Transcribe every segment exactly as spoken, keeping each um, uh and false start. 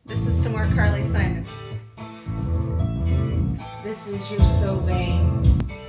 This is some more Carly Simon. This is You're So Vain.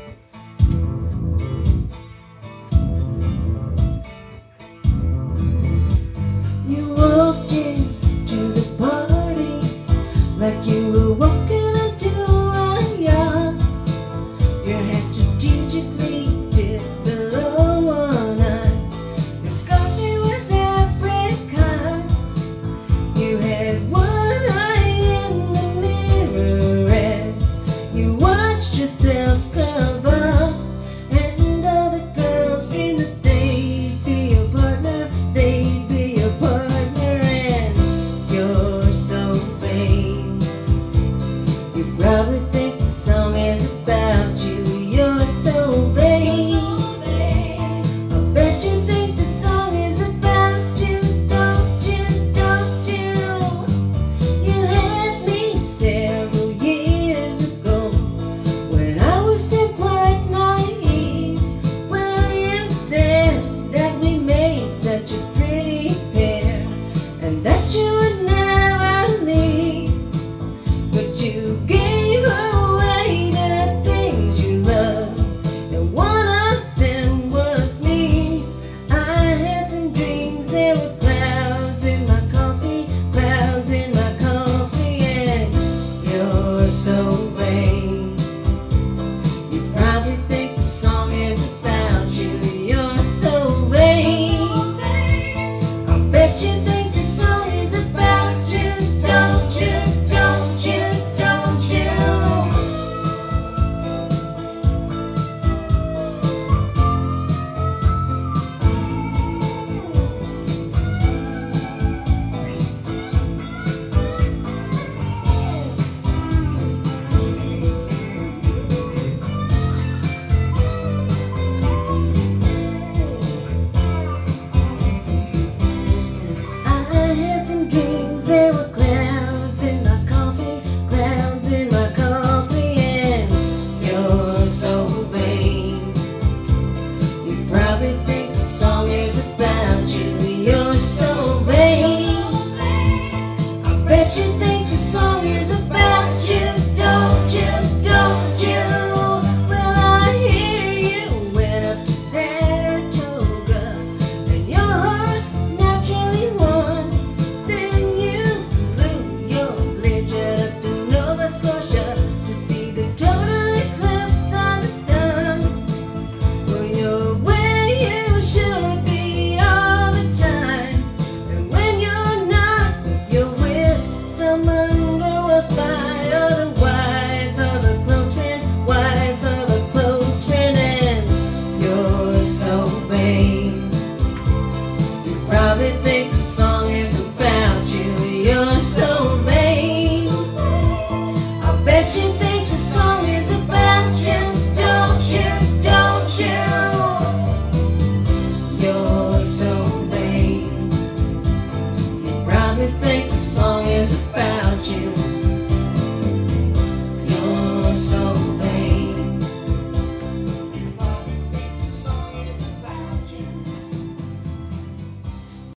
You walked into the party like you were walking into a yacht. Your hair strategically dipped below one eye. Your scarf was apricot. You had one eye in the mirror as you watched yourself come up. And all the girls dreamed that they'd be your partner, they'd be your partner, and you're so vain. You probably think the song is about you. You're so vain. I bet you think the song is about you, don't you, don't you? You had me several years ago when I was still quite naive. Well, you said that we made such a pretty pair and that you would never leave. But you gave away the things you loved, and one of them was me. I had some dreams, there were clouds in my coffee, clouds in my coffee, and you're so vain. You probably think the song is about you. You're so vain. I bet you think the song is about you, don't you, don't you, don't you? I had some dreams, there were clouds in my coffee, clouds in my coffee, and you're so vain. You probably think the song is about you. You're so vain. I bet you think the song is about you, don't you, don't you? Well, I hear you went up to Saratoga and your horse naturally won. Then you flew your leisure up to Nova Scotia to see the total eclipse of the sun. Well, you're where you should be all the time, and when you're not, you're with some underworld spy or the wife of a close friend, wife of a close friend, and you're so vain.